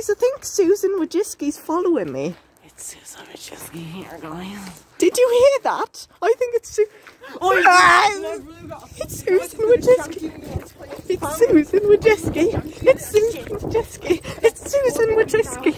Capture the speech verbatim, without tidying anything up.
I think Susan Watchitiski's following me. It's Susan Watchitiski here, guys. Did you hear that? I think it's Su oh, ah, it's Susan Watchitiski. It's Susan Watchitiski. It's Susan Watchitiski. It's Susan Watchitiski.